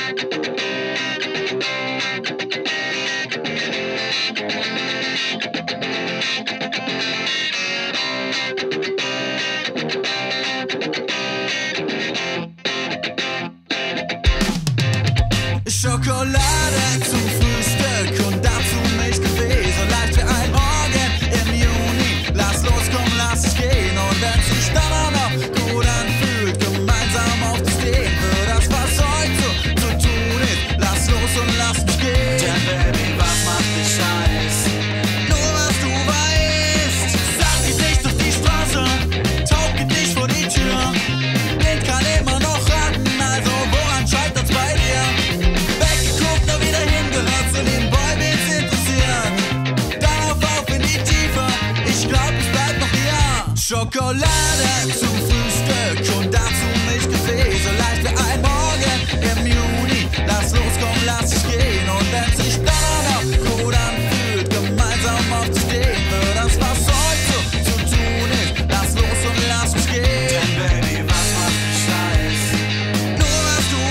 Schokolade zum Frühstück und dazu Milchkaffee, so leicht wie ein Morgen im Juni. Lass los, komm, lass dich gehen und wenn sich dann auch noch gut anfühlt, gemeinsam aufzustehen für das, was heute zu tun ist. Lass los und lass mich gehen. Denn Baby, was macht dich heiß? Nur was du weißt. Sand geht nicht durch die Straße, Taub geht nicht vor die Tür. Blind kann immer noch raten, also woran scheitert's bei dir? Weggeguckt, nur wieder hingehört, zu den Boy, wen's interessiert. Dann auf in die Tiefe, ich glaub, es bleibt noch hier. Schokolade zum Frühstück und dazu Milchkaffee, so leicht wie ein Morgen im Juni. Lass los, komm, lass dich gehen und wenn sich dann auch noch gut anfühlt, gemeinsam aufzustehen für das, was heute zu tun ist. Lass los und lass mich gehen. Denn Baby, was macht dich heiß? Nur was du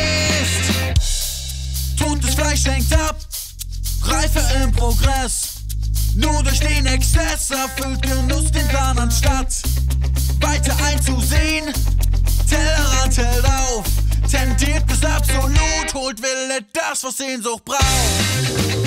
weißt. Totes Fleisch lenkt ab, Reife im Progress. Nur durch den Exzess erfüllt Genuss den Plan anstatt weiter einzusehen. Tellerrand hält auf, tendiert bis absolut, holt Wille das, was Sehnsucht braucht.